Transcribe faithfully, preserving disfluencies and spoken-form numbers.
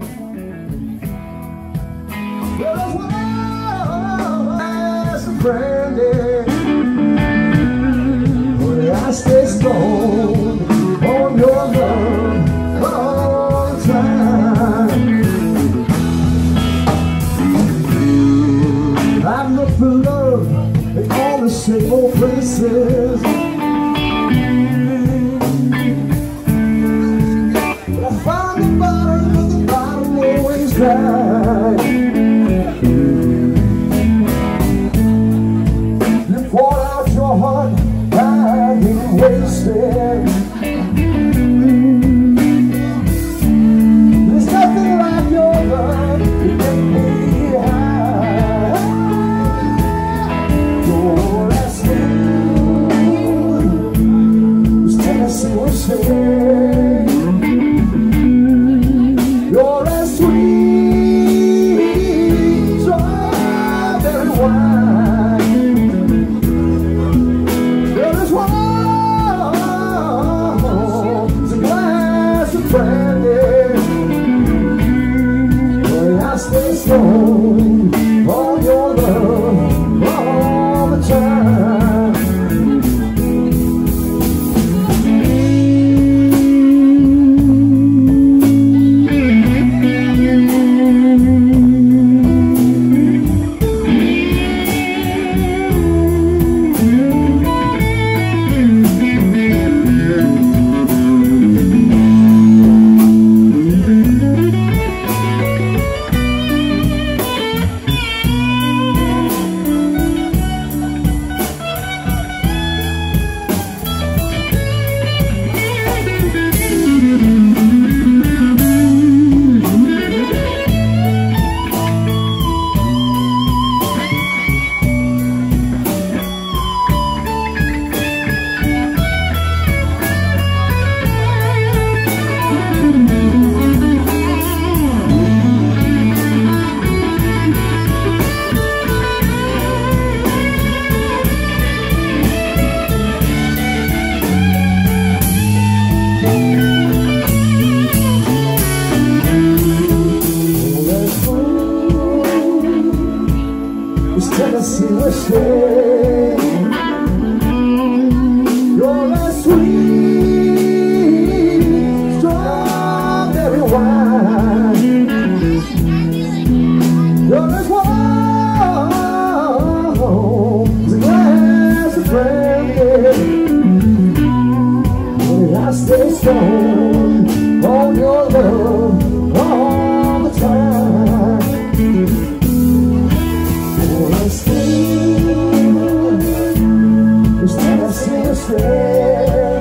Brandy, when I stay strong on your love all the time. I've looked for love in all the same old places, but I found the bottom, but the bottom always dry. Heart, I didn't waste it. There's nothing like your love to make me high. You're as smooth as Tennessee will say. You're as sweet as strawberry wine. Stay strong on your love all the time. Tennessee will say, you're as sweet strawberry wine. You're as warm as a glass of brandy. When I stay strong on your love all the time. Still, it's Tennessee straight.